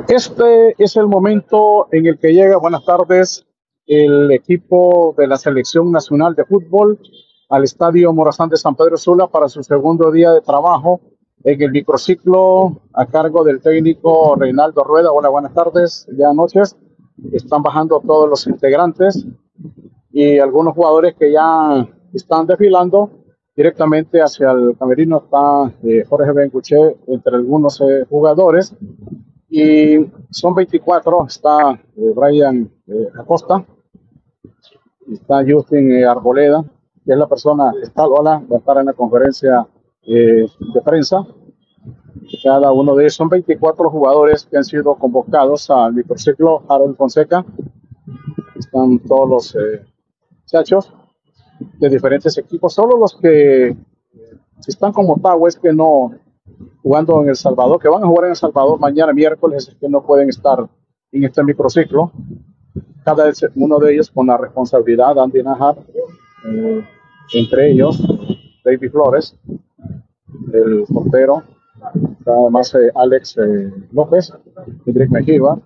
Este es el momento en el que llega, buenas tardes, el equipo de la Selección Nacional de Fútbol al Estadio Morazán de San Pedro Sula para su segundo día de trabajo en el microciclo a cargo del técnico Reinaldo Rueda. Hola, buenas tardes, ya noches. Están bajando todos los integrantes y algunos jugadores que ya están desfilando directamente hacia el camerino. Está Jorge Benguche entre algunos jugadores. Y son 24, está Brian Acosta, está Justin Arboleda, que es la persona, está Lola, va a estar en la conferencia de prensa. Cada uno de ellos son 24 jugadores que han sido convocados al microciclo Harold Fonseca. Están todos los muchachos de diferentes equipos, solo los que están como Tahues que no jugando en El Salvador, que van a jugar en El Salvador mañana miércoles, es que no pueden estar en este microciclo. Cada uno de ellos con la responsabilidad, Andy Najar, entre ellos David Flores, el portero, además Alex López, Hendrik Mejiva.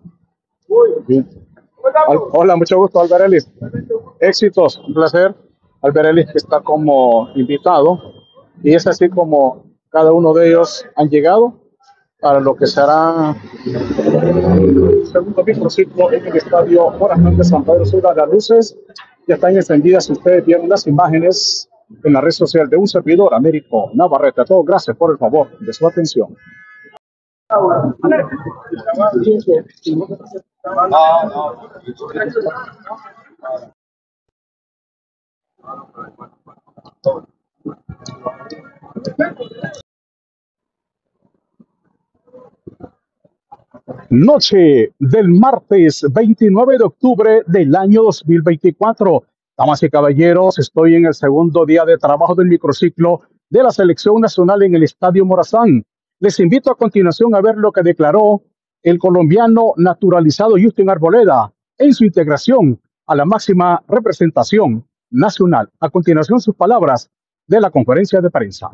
Hola, mucho gusto, Albert Ellis. Éxitos, un placer. Albert Ellis, que está como invitado, y es así como cada uno de ellos han llegado para lo que será el segundo microciclo en el Estadio Morazán de San Pedro Sula. Las luces ya están encendidas. Ustedes vieron las imágenes en la red social de un servidor, Américo Navarrete. A todos, gracias por el favor de su atención. Noche del martes 29 de octubre del año 2024. Damas y caballeros, estoy en el segundo día de trabajo del microciclo de la Selección Nacional en el Estadio Morazán. Les invito a continuación a ver lo que declaró el colombiano naturalizado Justin Arboleda en su integración a la máxima representación nacional. A continuación, sus palabras de la conferencia de prensa.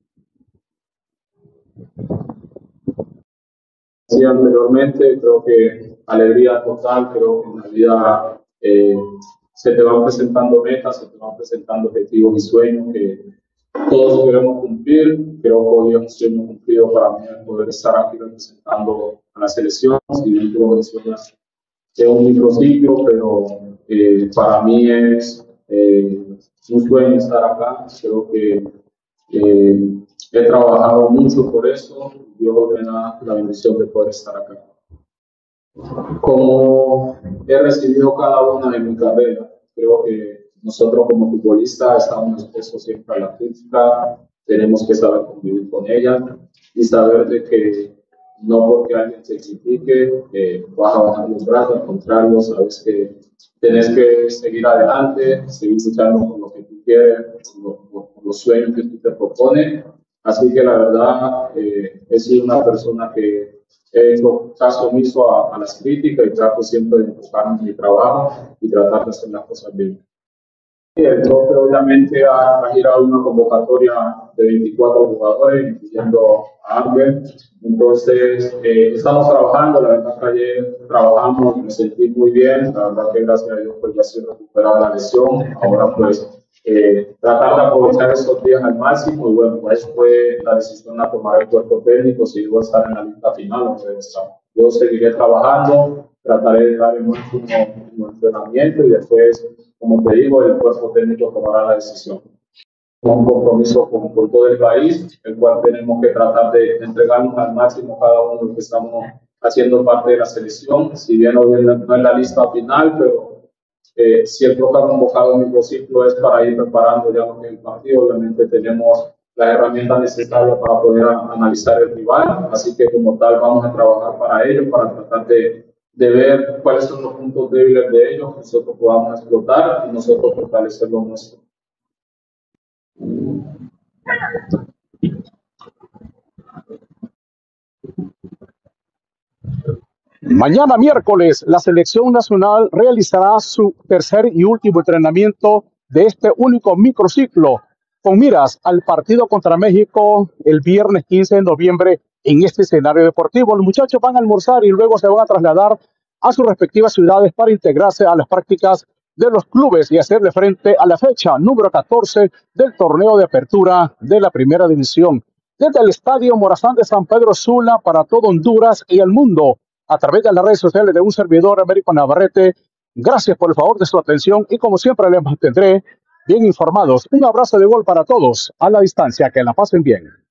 Sí, anteriormente, creo que alegría total, creo que en la vida se te van presentando metas, se te van presentando objetivos y sueños que todos queremos cumplir. Creo que hoy es un sueño cumplido para mí el poder estar aquí representando a la selección. Si bien tú mencionas que es un microciclo, pero para mí es un sueño estar acá. Creo que he trabajado mucho por eso. Dios me da la bendición de poder estar acá. Como he recibido cada una de mi carrera, creo que nosotros como futbolistas estamos expuestos siempre a la crítica, tenemos que saber convivir con ella y saber de que no porque alguien te critique vas a bajar los brazos, al contrario, sabes que tienes que seguir adelante, seguir luchando por lo que tú quieres, por los sueños que tú te propones. Así que la verdad, he sido una persona que he hecho caso omiso a las críticas y trato siempre de enfocarme en mi trabajo y tratar de hacer las cosas bien. El profe obviamente ha girado una convocatoria de 24 jugadores, incluyendo a Ángel. Entonces, estamos trabajando, la verdad que ayer trabajamos, me sentí muy bien, la verdad que gracias a Dios pues ya estoy recuperada la lesión. Ahora pues tratar de aprovechar esos días al máximo y bueno, pues fue la decisión a tomar el cuerpo técnico si iba a estar en la lista final o debe estar. Yo seguiré trabajando, trataré de dar el máximo entrenamiento y después, como te digo, el cuerpo técnico tomará la decisión. Un compromiso con todo el país, el cual tenemos que tratar de entregarnos al máximo cada uno de los que estamos haciendo parte de la selección, si bien no es la lista final, pero si el club ha convocado un microciclo es para ir preparando ya lo que es el partido. Obviamente tenemos las herramientas necesarias para poder analizar el rival, así que como tal vamos a trabajar para ello, para tratar de ver cuáles son los puntos débiles de ellos que nosotros podamos explotar y nosotros fortalecer lo nuestro. Mañana miércoles, la Selección Nacional realizará su tercer y último entrenamiento de este único microciclo, con miras al partido contra México el viernes 15 de noviembre en este escenario deportivo. Los muchachos van a almorzar y luego se van a trasladar a sus respectivas ciudades para integrarse a las prácticas de los clubes y hacerle frente a la fecha número 14 del torneo de apertura de la primera división. Desde el Estadio Morazán de San Pedro Sula para todo Honduras y el mundo, a través de las redes sociales de un servidor, Américo Navarrete. Gracias por el favor de su atención y como siempre les mantendré bien informados. Un abrazo de gol para todos a la distancia. Que la pasen bien.